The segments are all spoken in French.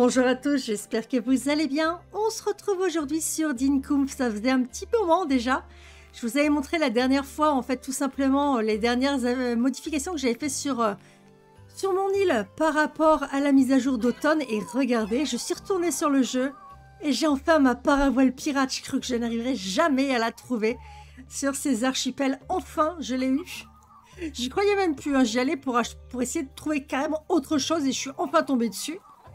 Bonjour à tous, j'espère que vous allez bien. On se retrouve aujourd'hui sur Dinkum, ça faisait un petit moment déjà. Je vous avais montré la dernière fois, en fait, tout simplement, les dernières modifications que j'avais fait sur mon île par rapport à la mise à jour d'automne. Et regardez, je suis retournée sur le jeu et j'ai enfin ma paravoile pirate. Je crois que je n'arriverai jamais à la trouver sur ces archipels. Enfin, je l'ai eu. J'y croyais même plus, hein. J'y allais pour essayer de trouver carrément autre chose et je suis enfin tombée dessus.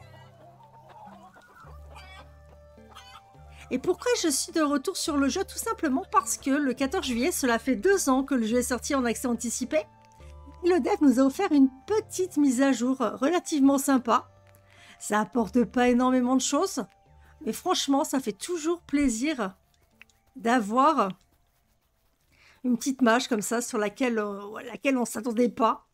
Et pourquoi je suis de retour sur le jeu? Tout simplement parce que le 14 juillet, cela fait 2 ans que le jeu est sorti en accès anticipé. Et le dev nous a offert une petite mise à jour relativement sympa. Ça apporte pas énormément de choses, mais franchement, ça fait toujours plaisir d'avoir une petite mage comme ça sur laquelle on ne s'attendait pas.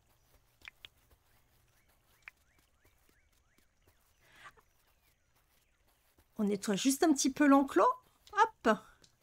On nettoie juste un petit peu l'enclos. Hop.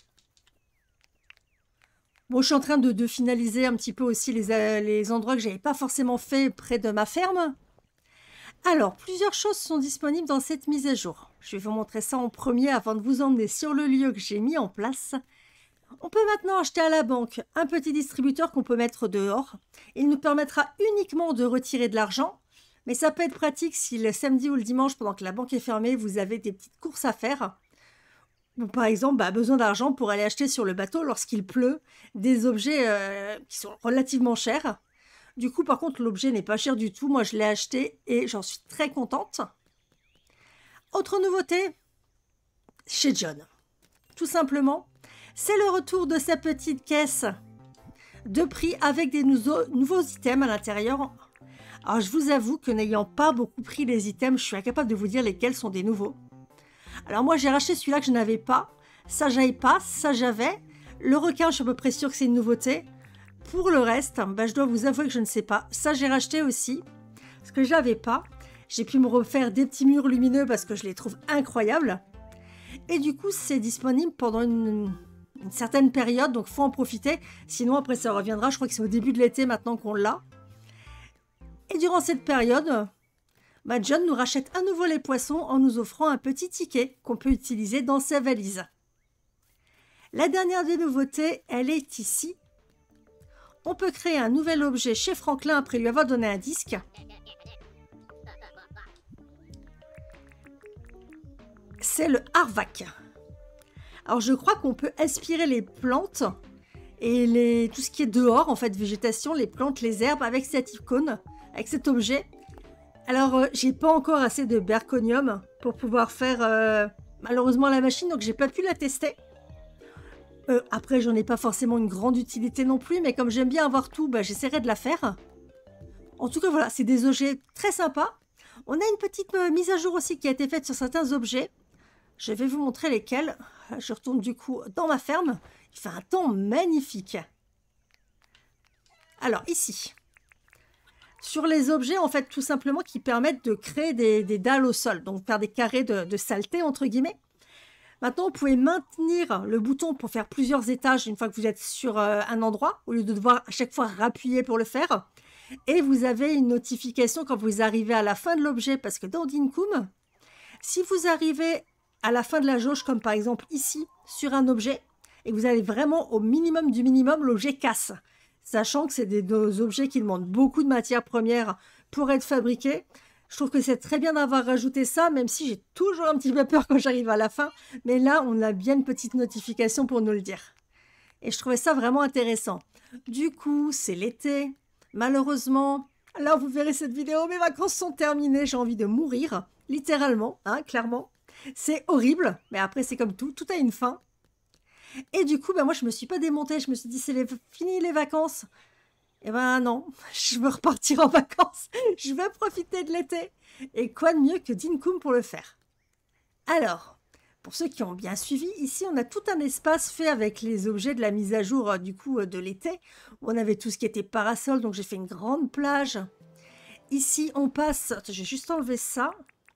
Bon, je suis en train de finaliser un petit peu aussi les endroits que je n'avais pas forcément fait près de ma ferme. Alors, plusieurs choses sont disponibles dans cette mise à jour. Je vais vous montrer ça en premier avant de vous emmener sur le lieu que j'ai mis en place. On peut maintenant acheter à la banque un petit distributeur qu'on peut mettre dehors. Il nous permettra uniquement de retirer de l'argent. Mais ça peut être pratique si le samedi ou le dimanche, pendant que la banque est fermée, vous avez des petites courses à faire. Ou par exemple, besoin d'argent pour aller acheter sur le bateau lorsqu'il pleut des objets qui sont relativement chers. Du coup, par contre, l'objet n'est pas cher du tout. Moi, je l'ai acheté et j'en suis très contente. Autre nouveauté, chez John. Tout simplement, c'est le retour de sa petite caisse de prix avec des nouveaux items à l'intérieur. Alors, je vous avoue que n'ayant pas beaucoup pris les items, je suis incapable de vous dire lesquels sont des nouveaux. Alors moi, j'ai racheté celui-là que je n'avais pas. Ça, j'avais pas. Ça, j'avais. Le requin, je suis à peu près sûre que c'est une nouveauté. Pour le reste, je dois vous avouer que je ne sais pas. Ça, j'ai racheté aussi. Parce que je n'avais pas. J'ai pu me refaire des petits murs lumineux parce que je les trouve incroyables. Et du coup, c'est disponible pendant une certaine période. Donc, il faut en profiter. Sinon, après, ça reviendra. Je crois que c'est au début de l'été maintenant qu'on l'a. Et durant cette période, John nous rachète à nouveau les poissons en nous offrant un petit ticket qu'on peut utiliser dans sa valise. La dernière des nouveautés, elle est ici. On peut créer un nouvel objet chez Franklin après lui avoir donné un disque. C'est le Harvac. Alors je crois qu'on peut aspirer les plantes et tout ce qui est dehors, en fait, végétation, les plantes, les herbes, avec cette icône, avec cet objet. Alors, j'ai pas encore assez de berconium pour pouvoir faire malheureusement la machine, donc j'ai pas pu la tester. Après, j'en ai pas forcément une grande utilité non plus, mais comme j'aime bien avoir tout, j'essaierai de la faire. En tout cas, voilà, c'est des objets très sympas. On a une petite mise à jour aussi qui a été faite sur certains objets. Je vais vous montrer lesquels. Je retourne du coup dans ma ferme. Il fait un temps magnifique. Alors, ici, sur les objets, en fait, tout simplement, qui permettent de créer des dalles au sol, donc faire des carrés de saleté, entre guillemets. Maintenant, vous pouvez maintenir le bouton pour faire plusieurs étages une fois que vous êtes sur un endroit, au lieu de devoir à chaque fois rappuyer pour le faire. Et vous avez une notification quand vous arrivez à la fin de l'objet, parce que dans Dinkum, si vous arrivez à la fin de la jauge, comme par exemple ici, sur un objet, et que vous allez vraiment au minimum du minimum, l'objet casse. Sachant que c'est des objets qui demandent beaucoup de matières premières pour être fabriqués. Je trouve que c'est très bien d'avoir rajouté ça, même si j'ai toujours un petit peu peur quand j'arrive à la fin. Mais là, on a bien une petite notification pour nous le dire. Et je trouvais ça vraiment intéressant. Du coup, c'est l'été. Malheureusement, là, vous verrez cette vidéo, mes vacances sont terminées. J'ai envie de mourir, littéralement, hein, clairement. C'est horrible, mais après, c'est comme tout. Tout a une fin. Et du coup, moi, je me suis pas démontée. Je me suis dit, c'est fini les vacances. Eh ben non, je veux repartir en vacances. Je veux profiter de l'été. Et quoi de mieux que Dinkum pour le faire? Alors, pour ceux qui ont bien suivi, ici, on a tout un espace fait avec les objets de la mise à jour du coup de l'été. On avait tout ce qui était parasol, donc j'ai fait une grande plage. Ici, on passe... Attends, j'ai juste enlevé ça.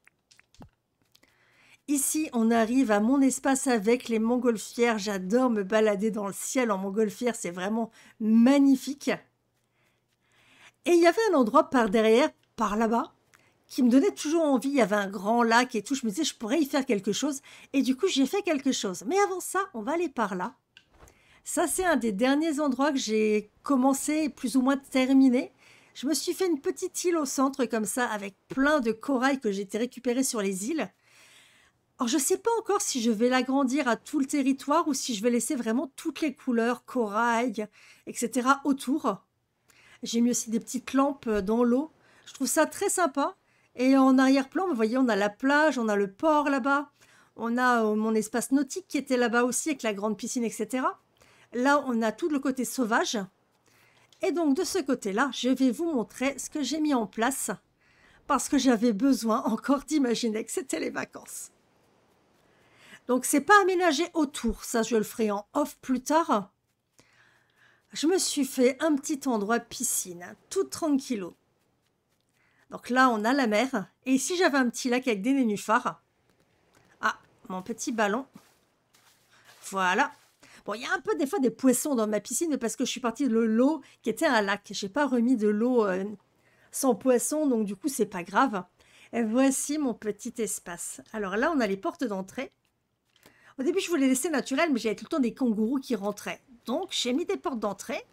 Ici, on arrive à mon espace avec les montgolfières. J'adore me balader dans le ciel en montgolfière. C'est vraiment magnifique. Et il y avait un endroit par derrière, par là-bas, qui me donnait toujours envie. Il y avait un grand lac et tout. Je me disais, je pourrais y faire quelque chose. Et du coup, j'ai fait quelque chose. Mais avant ça, on va aller par là. Ça, c'est un des derniers endroits que j'ai commencé, plus ou moins terminé. Je me suis fait une petite île au centre comme ça, avec plein de corail que j'ai été récupéré sur les îles. Alors, je ne sais pas encore si je vais l'agrandir à tout le territoire ou si je vais laisser vraiment toutes les couleurs, corail, etc. autour. J'ai mis aussi des petites lampes dans l'eau. Je trouve ça très sympa. Et en arrière-plan, vous voyez, on a la plage, on a le port là-bas. On a mon espace nautique qui était là-bas aussi avec la grande piscine, etc. Là, on a tout le côté sauvage. Et donc, de ce côté-là, je vais vous montrer ce que j'ai mis en place parce que j'avais besoin encore d'imaginer que c'était les vacances. Donc, c'est pas aménagé autour. Ça, je le ferai en off plus tard. Je me suis fait un petit endroit piscine, tout tranquillou. Donc là, on a la mer. Et ici, j'avais un petit lac avec des nénuphars. Ah, mon petit ballon. Voilà. Bon, il y a un peu des fois des poissons dans ma piscine parce que je suis partie de l'eau qui était un lac. Je n'ai pas remis de l'eau sans poissons, donc du coup, c'est pas grave. Et voici mon petit espace. Alors là, on a les portes d'entrée. Au début, je voulais laisser naturel, mais j'avais tout le temps des kangourous qui rentraient. Donc, j'ai mis des portes d'entrée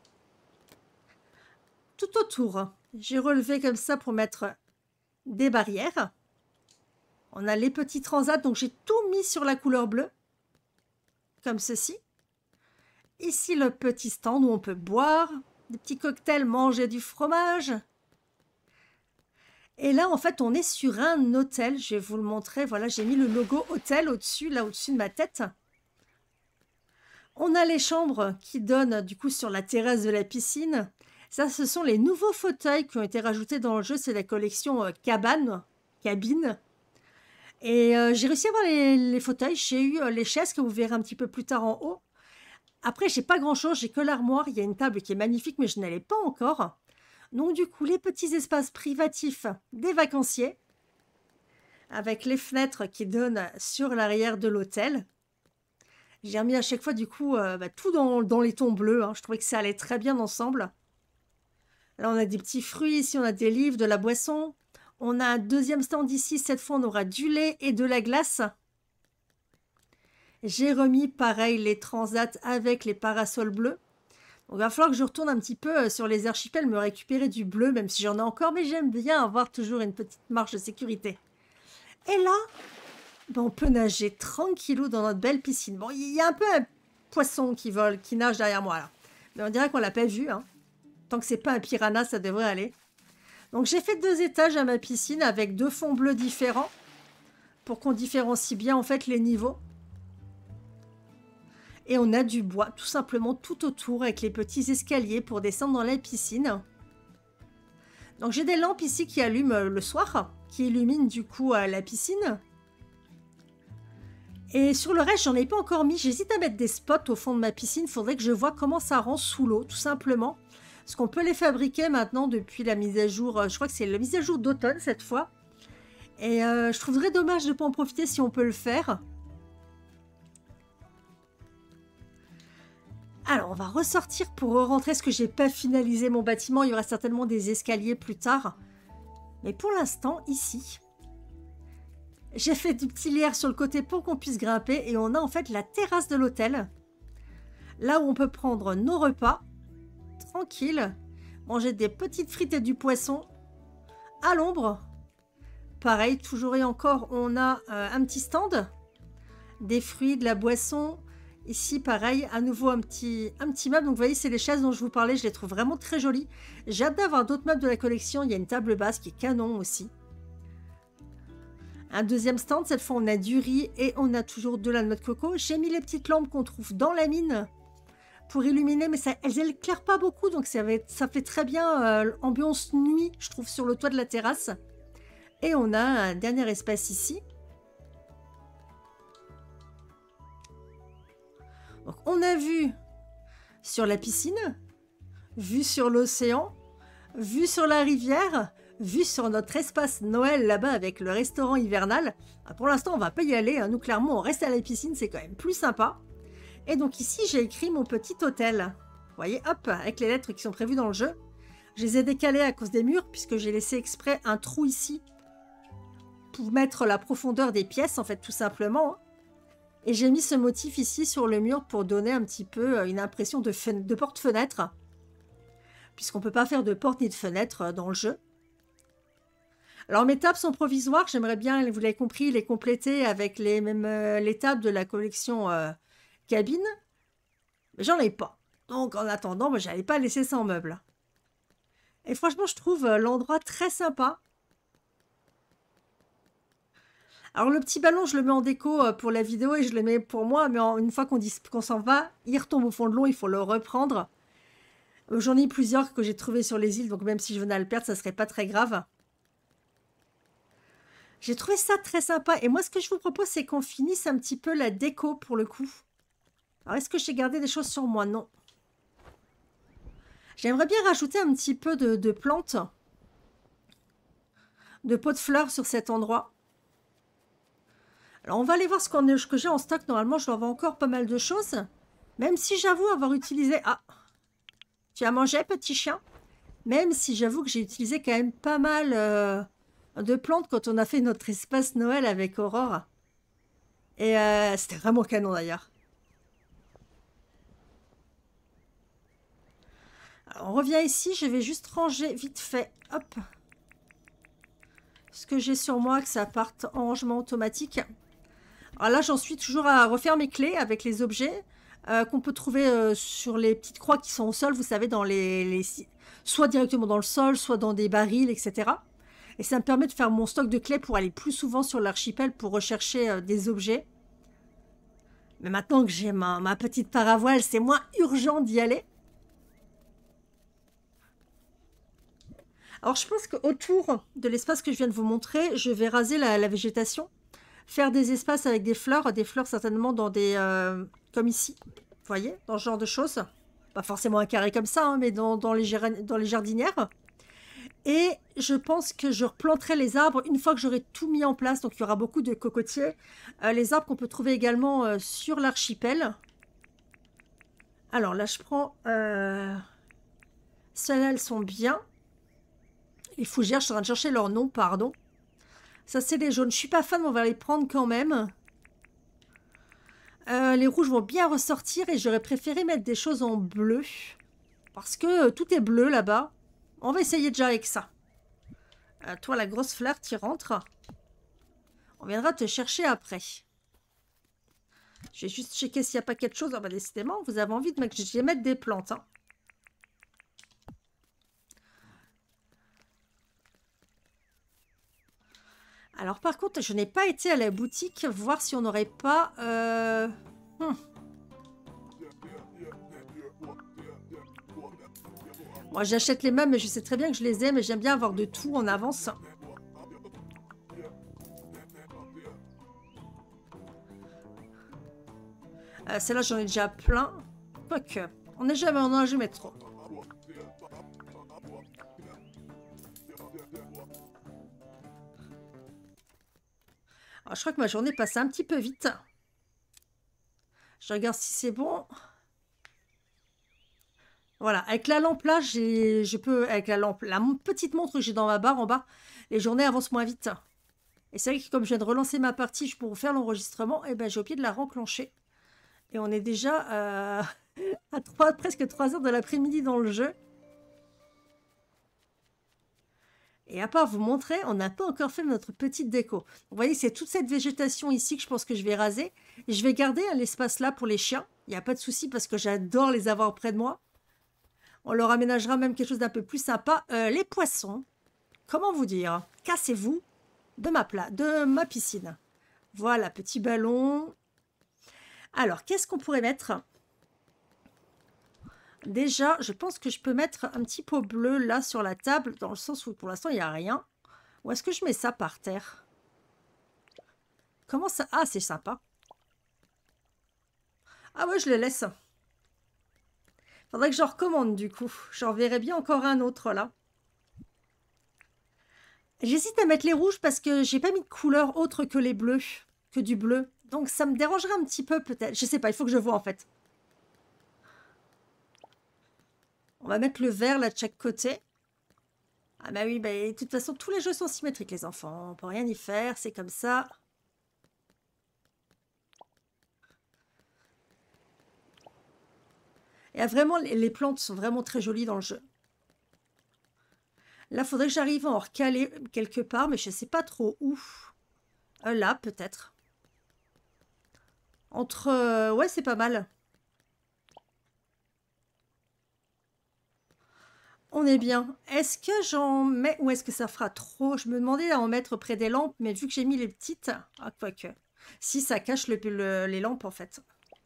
tout autour. J'ai relevé comme ça pour mettre des barrières. On a les petits transats, donc j'ai tout mis sur la couleur bleue, comme ceci. Ici, le petit stand où on peut boire des petits cocktails, manger du fromage. Et là, en fait, on est sur un hôtel. Je vais vous le montrer. Voilà, j'ai mis le logo hôtel au-dessus, là au-dessus de ma tête. On a les chambres qui donnent du coup sur la terrasse de la piscine. Ça, ce sont les nouveaux fauteuils qui ont été rajoutés dans le jeu. C'est la collection cabine. Et j'ai réussi à avoir les fauteuils. J'ai eu les chaises que vous verrez un petit peu plus tard en haut. Après, j'ai pas grand-chose. J'ai que l'armoire. Il y a une table qui est magnifique, mais je ne l'ai pas encore. Donc, du coup, les petits espaces privatifs des vacanciers avec les fenêtres qui donnent sur l'arrière de l'hôtel. J'ai remis à chaque fois, du coup, tout dans les tons bleus. Je trouvais que ça allait très bien ensemble. Là, on a des petits fruits. Ici, on a des livres, de la boisson. On a un deuxième stand ici. Cette fois, on aura du lait et de la glace. J'ai remis, pareil, les transats avec les parasols bleus. Donc, il va falloir que je retourne un petit peu sur les archipels, me récupérer du bleu, même si j'en ai encore. Mais j'aime bien avoir toujours une petite marge de sécurité. Et là, on peut nager tranquillou dans notre belle piscine. Bon, il y a un peu un poisson qui vole, qui nage derrière moi, là. Mais on dirait qu'on ne l'a pas vu. Tant que c'est pas un piranha, ça devrait aller. Donc, j'ai fait 2 étages à ma piscine avec 2 fonds bleus différents pour qu'on différencie bien, en fait, les niveaux. Et on a du bois, tout simplement, tout autour, avec les petits escaliers pour descendre dans la piscine. Donc, j'ai des lampes ici qui allument le soir, qui illuminent, du coup, la piscine. Et sur le reste, j'en ai pas encore mis. J'hésite à mettre des spots au fond de ma piscine. Il faudrait que je vois comment ça rend sous l'eau, tout simplement. Parce qu'on peut les fabriquer maintenant depuis la mise à jour. Je crois que c'est la mise à jour d'automne cette fois. Et je trouverais dommage de ne pas en profiter si on peut le faire. Alors, on va ressortir pour rentrer parce que j'ai pas finalisé mon bâtiment. Il y aura certainement des escaliers plus tard. Mais pour l'instant, ici, j'ai fait du petit lierre sur le côté pour qu'on puisse grimper. Et on a en fait la terrasse de l'hôtel. Là où on peut prendre nos repas. Tranquille. Manger des petites frites et du poisson. À l'ombre. Pareil, toujours et encore, on a un petit stand. Des fruits, de la boisson. Ici, pareil, à nouveau un petit meuble. Donc, vous voyez, c'est les chaises dont je vous parlais. Je les trouve vraiment très jolies. J'ai hâte d'avoir d'autres meubles de la collection. Il y a une table basse qui est canon aussi. Un deuxième stand. Cette fois, on a du riz et on a toujours de la noix de coco. J'ai mis les petites lampes qu'on trouve dans la mine pour illuminer. Mais elles n'éclairent pas beaucoup. Donc, ça fait très bien ambiance nuit, je trouve, sur le toit de la terrasse. Et on a un dernier espace ici. Donc, on a vu sur la piscine, vu sur l'océan, vu sur la rivière, vu sur notre espace Noël là-bas avec le restaurant hivernal. Pour l'instant, on ne va pas y aller. Nous, clairement, on reste à la piscine. C'est quand même plus sympa. Et donc ici, j'ai écrit mon petit hôtel. Vous voyez, hop, avec les lettres qui sont prévues dans le jeu. Je les ai décalées à cause des murs puisque j'ai laissé exprès un trou ici pour mettre la profondeur des pièces, en fait, tout simplement. Et j'ai mis ce motif ici sur le mur pour donner un petit peu une impression de porte-fenêtre. Puisqu'on ne peut pas faire de porte ni de fenêtre dans le jeu. Alors mes tables sont provisoires, j'aimerais bien, vous l'avez compris, les compléter avec les tables de la collection cabine. Mais j'en ai pas. Donc en attendant, je n'allais pas laisser sans meuble. Et franchement, je trouve l'endroit très sympa. Alors le petit ballon, je le mets en déco pour la vidéo et je le mets pour moi. Mais une fois qu'on s'en va, il retombe au fond de l'eau, il faut le reprendre. J'en ai plusieurs que j'ai trouvés sur les îles, donc même si je venais à le perdre, ça serait pas très grave. J'ai trouvé ça très sympa. Et moi, ce que je vous propose, c'est qu'on finisse un petit peu la déco pour le coup. Alors, est-ce que j'ai gardé des choses sur moi? Non. J'aimerais bien rajouter un petit peu de plantes, de pots de fleurs sur cet endroit. Alors, on va aller voir ce que j'ai en stock. Normalement, je dois avoir encore pas mal de choses. Même si j'avoue avoir utilisé... Ah, tu as mangé, petit chien? Même si j'avoue que j'ai utilisé quand même pas mal... de plantes quand on a fait notre espace Noël avec Aurore. Et c'était vraiment canon d'ailleurs. On revient ici, je vais juste ranger vite fait, hop, ce que j'ai sur moi, que ça parte en rangement automatique. Alors là, j'en suis toujours à refaire mes clés avec les objets qu'on peut trouver sur les petites croix qui sont au sol, vous savez, dans soit directement dans le sol, soit dans des barils, etc. Et ça me permet de faire mon stock de clés pour aller plus souvent sur l'archipel pour rechercher des objets. Mais maintenant que j'ai ma petite paravoile, c'est moins urgent d'y aller. Alors je pense qu'autour de l'espace que je viens de vous montrer, je vais raser la végétation. Faire des espaces avec des fleurs certainement dans des... comme ici, vous voyez, dans ce genre de choses. Pas forcément un carré comme ça, hein, mais dans les jardinières. Et je pense que je replanterai les arbres une fois que j'aurai tout mis en place. Donc, il y aura beaucoup de cocotiers. Les arbres qu'on peut trouver également sur l'archipel. Alors là, je prends... Celles-là, elles sont bien. Les fougères, je suis en train de chercher leur nom, pardon. Ça, c'est les jaunes. Je suis pas fan, mais on va les prendre quand même. Les rouges vont bien ressortir et j'aurais préféré mettre des choses en bleu. Parce que tout est bleu là-bas. On va essayer déjà avec ça. Toi, la grosse fleur, tu rentres. On viendra te chercher après. Je vais juste checker s'il n'y a pas quelque chose. Ah bah, décidément, vous avez envie de mettre des plantes. Hein. Alors, par contre, je n'ai pas été à la boutique voir si on n'aurait pas... Moi, j'achète les meubles, mais je sais très bien que je les aime et j'aime bien avoir de tout en avance. Celle-là, j'en ai déjà plein. Quoique, on n'a jamais trop. Alors, je crois que ma journée passe un petit peu vite. Je regarde si c'est bon. Voilà, avec la lampe là, avec la petite montre que j'ai dans ma barre en bas, les journées avancent moins vite. Et c'est vrai que comme je viens de relancer ma partie pour faire l'enregistrement, et ben j'ai oublié de la renclencher. Et on est déjà à presque 3 heures de l'après-midi dans le jeu. Et à part vous montrer, on n'a pas encore fait notre petite déco. Vous voyez, c'est toute cette végétation ici que je pense que je vais raser. Et je vais garder l'espace là pour les chiens. Il n'y a pas de souci parce que j'adore les avoir près de moi. On leur aménagera même quelque chose d'un peu plus sympa. Les poissons, comment vous dire? Cassez-vous de ma piscine. Voilà, petit ballon. Alors, qu'est-ce qu'on pourrait mettre? Déjà, je pense que je peux mettre un petit pot bleu là sur la table, dans le sens où pour l'instant, il n'y a rien. Ou est-ce que je mets ça par terre? Comment ça? Ah, c'est sympa. Ah ouais, je le laisse. Faudrait que j'en recommande du coup. J'en verrai bien encore un autre là. J'hésite à mettre les rouges parce que j'ai pas mis de couleur autre que les bleus, que du bleu. Donc ça me dérangerait un petit peu peut-être. Je sais pas, il faut que je vois en fait. On va mettre le vert là de chaque côté. Ah bah oui, bah, de toute façon, tous les jeux sont symétriques, les enfants. On peut rien y faire, c'est comme ça. Et vraiment, les plantes sont vraiment très jolies dans le jeu. Là, faudrait que j'arrive à en recaler quelque part, mais je sais pas trop où. Là, peut-être. Entre... ouais, c'est pas mal. On est bien. Est-ce que j'en mets... Ou est-ce que ça fera trop? Je me demandais d'en mettre près des lampes, mais vu que j'ai mis les petites... Ah, quoique. Si, ça cache les lampes, en fait.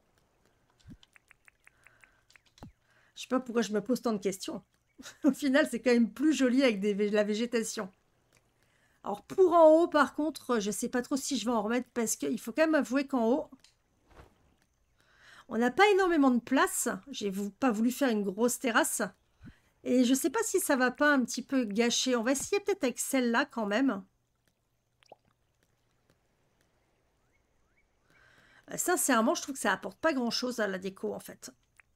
Je sais pas pourquoi je me pose tant de questions. Au final, c'est quand même plus joli avec la végétation. Alors, pour en haut, par contre, je sais pas trop si je vais en remettre parce qu'il faut quand même avouer qu'en haut, on n'a pas énormément de place. J'ai pas voulu faire une grosse terrasse. Et je sais pas si ça va pas un petit peu gâcher. On va essayer peut-être avec celle-là quand même. Sincèrement, je trouve que ça apporte pas grand-chose à la déco en fait.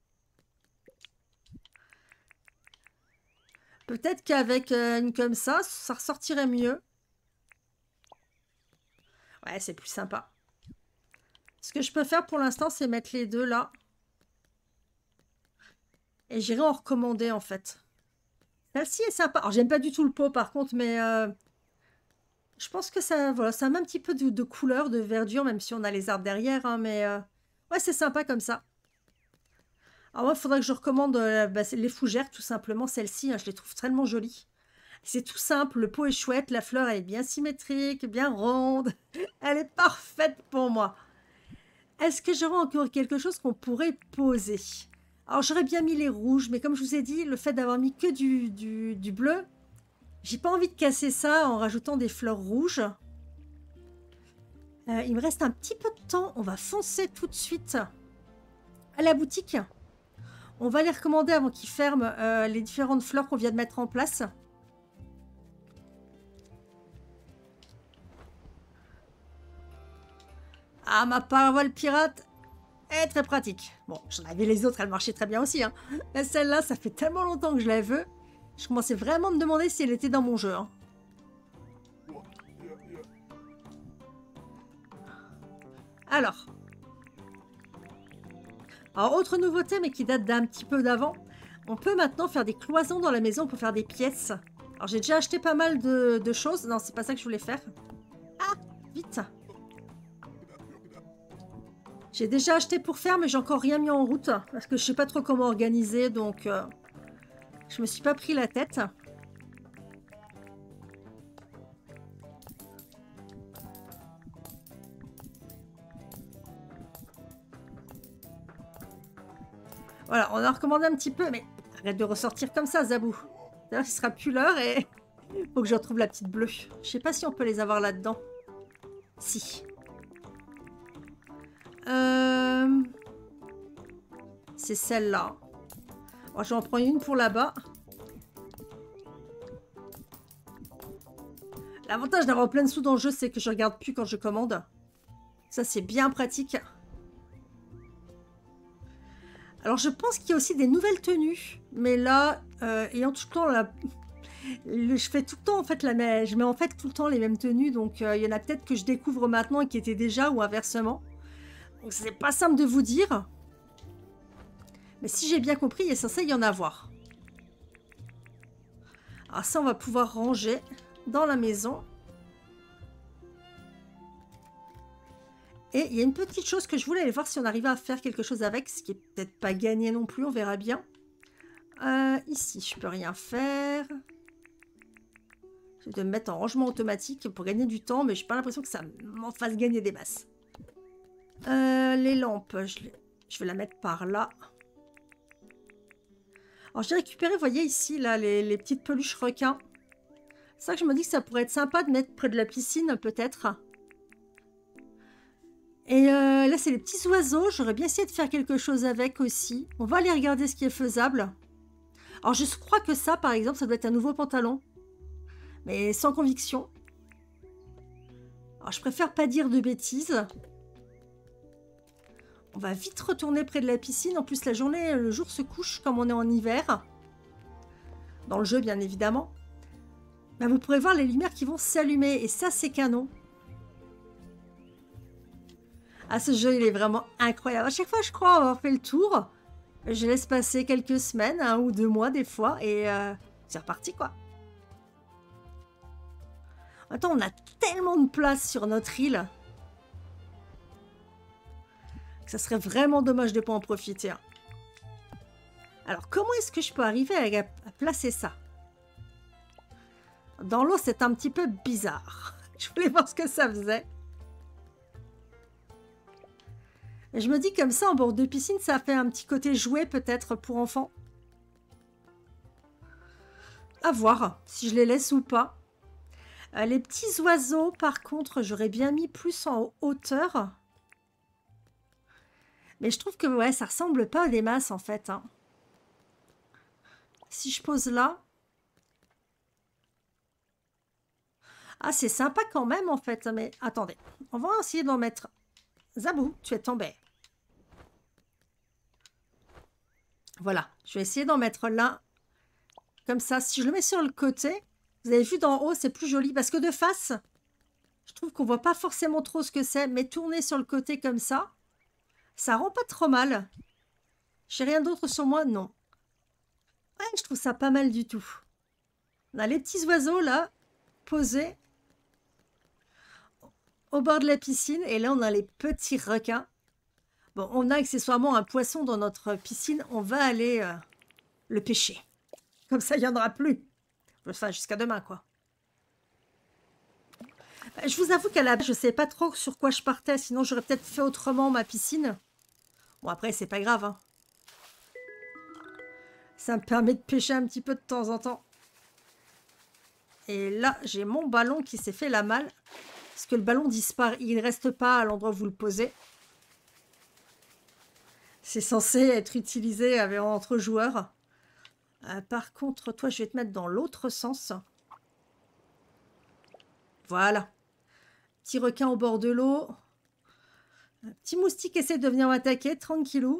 Peut-être qu'avec une comme ça ressortirait mieux. Ouais, c'est plus sympa. Ce que je peux faire pour l'instant, c'est mettre les deux là. Et j'irai en recommander en fait. Celle-ci est sympa. Alors, j'aime pas du tout le pot par contre, mais je pense que ça, voilà, ça met un petit peu de couleur, de verdure, même si on a les arbres derrière. Hein, mais ouais, c'est sympa comme ça. Alors, moi, il faudrait que je recommande bah, les fougères, tout simplement. Celle-ci, hein, je les trouve tellement jolies. C'est tout simple, le pot est chouette, la fleur elle est bien symétrique, bien ronde. Elle est parfaite pour moi. Est-ce que j'aurais encore quelque chose qu'on pourrait poser? Alors j'aurais bien mis les rouges, mais comme je vous ai dit, le fait d'avoir mis que du bleu, j'ai pas envie de casser ça en rajoutant des fleurs rouges. Il me reste un petit peu de temps, on va foncer tout de suite à la boutique. On va les recommander avant qu'ils ferment les différentes fleurs qu'on vient de mettre en place. Ah, ma parole pirate est très pratique. Bon, j'en avais les autres, elles marchaient très bien aussi. Hein. Mais celle-là, ça fait tellement longtemps que je la veux. Je commençais vraiment à me demander si elle était dans mon jeu. Hein. Alors, autre nouveauté, mais qui date d'un petit peu d'avant. On peut maintenant faire des cloisons dans la maison pour faire des pièces. Alors, j'ai déjà acheté pas mal de choses. Non, c'est pas ça que je voulais faire. Ah, vite. J'ai déjà acheté pour faire, mais j'ai encore rien mis en route. Parce que je sais pas trop comment organiser, donc je me suis pas pris la tête. Voilà, on a recommandé un petit peu, mais arrête de ressortir comme ça, Zabou. D'ailleurs, il sera plus l'heure et faut que je retrouve la petite bleue. Je sais pas si on peut les avoir là-dedans. Si. C'est celle-là. Oh, je vais en prendre une pour là-bas. L'avantage d'avoir plein de sous dans le jeu, c'est que je regarde plus quand je commande. Ça, c'est bien pratique. Alors, je pense qu'il y a aussi des nouvelles tenues. Mais là, ayant tout le temps je fais tout le temps en fait je mets en fait tout le temps les mêmes tenues. Donc, il y en a peut-être que je découvre maintenant et qui étaient déjà ou inversement. Donc, c'est pas simple de vous dire. Mais si j'ai bien compris, il est censé y en avoir. Alors ça, on va pouvoir ranger dans la maison. Et il y a une petite chose que je voulais aller voir si on arrivait à faire quelque chose avec, ce qui est peut-être pas gagné non plus, on verra bien. Ici, je peux rien faire. Je vais me mettre en rangement automatique pour gagner du temps, mais j'ai pas l'impression que ça m'en fasse gagner des masses. Les lampes, je vais la mettre par là. Alors j'ai récupéré, vous voyez ici, là, les petites peluches requins. C'est ça que je me dis que ça pourrait être sympa de mettre près de la piscine, peut-être. Et là, c'est les petits oiseaux. J'aurais bien essayé de faire quelque chose avec aussi. On va aller regarder ce qui est faisable. Alors, je crois que ça, par exemple, ça doit être un nouveau pantalon. Mais sans conviction. Alors, je préfère pas dire de bêtises. On va vite retourner près de la piscine. En plus, la journée, le jour se couche comme on est en hiver. Dans le jeu, bien évidemment. bah, vous pourrez voir les lumières qui vont s'allumer. Et ça, c'est canon. Ah, ce jeu, il est vraiment incroyable. À chaque fois, je crois avoir fait le tour. Je laisse passer quelques semaines, 1 ou 2 mois des fois. Et c'est reparti, quoi. Attends, on a tellement de place sur notre île. Que ça serait vraiment dommage de ne pas en profiter. Hein. Alors, comment est-ce que je peux arriver à placer ça? Dans l'eau, c'est un petit peu bizarre. Je voulais voir ce que ça faisait. Et je me dis comme ça, en bord de piscine, ça fait un petit côté jouet peut-être pour enfants. À voir si je les laisse ou pas. Les petits oiseaux, par contre, j'aurais bien mis plus en hauteur. Mais je trouve que ouais, ça ressemble pas à des masses en fait. Hein. Si je pose là... Ah, c'est sympa quand même en fait. Mais attendez, on va essayer d'en mettre... Zabou, tu es tombé. Voilà, je vais essayer d'en mettre là. Comme ça, si je le mets sur le côté, vous avez vu d'en haut, c'est plus joli. Parce que de face, je trouve qu'on voit pas forcément trop ce que c'est. Mais tourner sur le côté comme ça rend pas trop mal. J'ai rien d'autre sur moi, non. Ouais, je trouve ça pas mal du tout. On a les petits oiseaux là, posés au bord de la piscine. Et là, on a les petits requins. Bon, on a accessoirement un poisson dans notre piscine. On va aller le pêcher. Comme ça, il n'y en aura plus. Enfin, jusqu'à demain, quoi. Je vous avoue qu'à la base, je ne sais pas trop sur quoi je partais. Sinon, j'aurais peut-être fait autrement ma piscine. Bon, après, c'est pas grave. Hein. Ça me permet de pêcher un petit peu de temps en temps. Et là, j'ai mon ballon qui s'est fait la malle. Parce que le ballon disparaît. Il ne reste pas à l'endroit où vous le posez. C'est censé être utilisé entre joueurs. Par contre, toi, je vais te mettre dans l'autre sens. Voilà. Petit requin au bord de l'eau. Un petit moustique essaie de venir m'attaquer, tranquillou.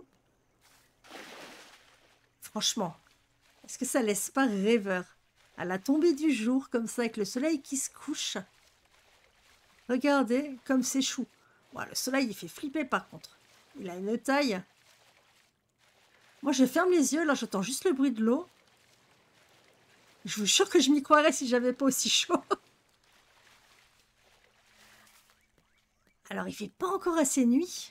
Franchement, est-ce que ça laisse pas rêveur? À la tombée du jour, comme ça, avec le soleil qui se couche. Regardez comme c'est chou. Bon, le soleil, il fait flipper par contre. Il a une taille. Moi, je ferme les yeux. Là, j'entends juste le bruit de l'eau. Je vous jure que je m'y croirais si j'avais pas aussi chaud. Alors, il fait pas encore assez nuit.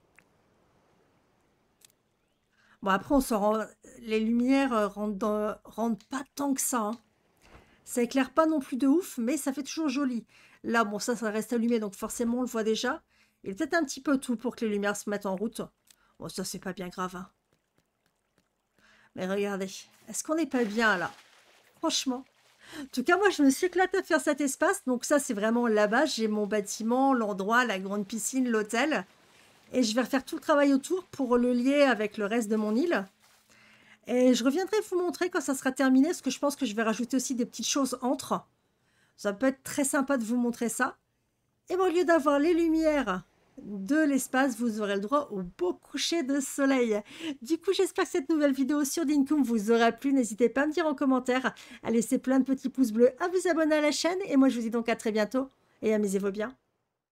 Bon, après, on s'en rend... les lumières rendent pas tant que ça. Hein. Ça éclaire pas non plus de ouf, mais ça fait toujours joli. Là, bon, ça reste allumé, donc forcément, on le voit déjà. Il est peut-être un petit peu tout pour que les lumières se mettent en route. Bon, ça, c'est pas bien grave. Hein. Mais regardez, est-ce qu'on n'est pas bien, là? Franchement. En tout cas, moi, je me suis éclatée à faire cet espace. Donc ça, c'est vraiment la base. J'ai mon bâtiment, l'endroit, la grande piscine, l'hôtel. Et je vais refaire tout le travail autour pour le lier avec le reste de mon île. Et je reviendrai vous montrer quand ça sera terminé, parce que je pense que je vais rajouter aussi des petites choses entre. Ça peut être très sympa de vous montrer ça. Et bon, au lieu d'avoir les lumières de l'espace, vous aurez le droit au beau coucher de soleil. Du coup, j'espère que cette nouvelle vidéo sur Dinkum vous aura plu. N'hésitez pas à me dire en commentaire, à laisser plein de petits pouces bleus, à vous abonner à la chaîne. Et moi, je vous dis donc à très bientôt et amusez-vous bien.